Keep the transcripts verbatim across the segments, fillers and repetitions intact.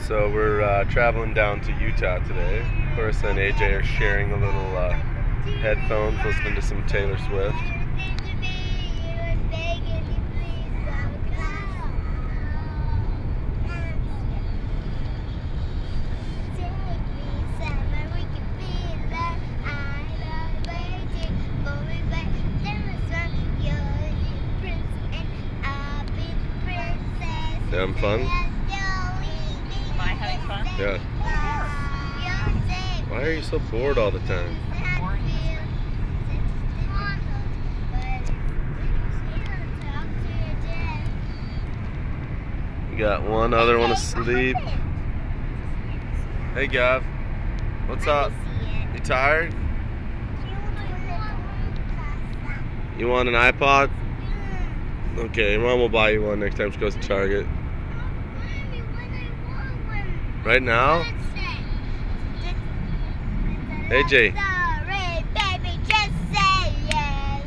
So we're uh, traveling down to Utah today. Clarissa and A J are sharing a little uh, headphones, listening to some Taylor Swift. You having fun? Am I having fun? Yeah. Why are you so bored all the time? You got one other one asleep. Hey Gav, what's up? You tired? You want an iPod? Okay, Mom will buy you one next time she goes to Target. Right now? A J. Sorry, baby, just say yes.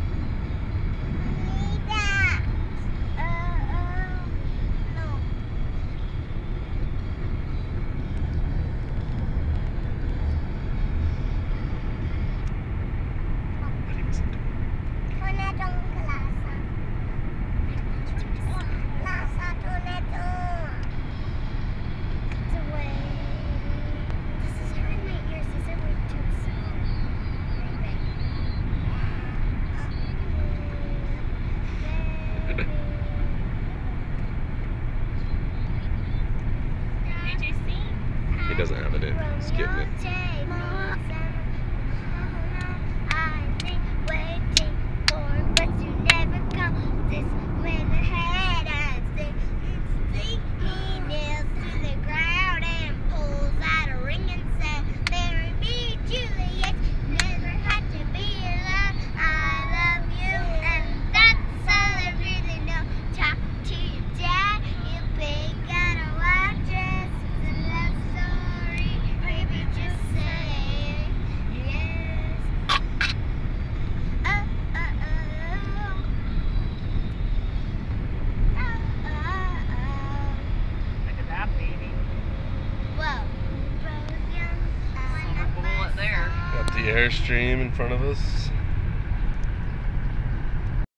Nita. Uh, uh, no. Tuna dong kelasa. Kelasa tuna dong. It's away. This is hurting my ears. These are way too slow. A J C? He doesn't have it in. He's getting it. Look at that baby. Silver bullet there. Got the Airstream in front of us.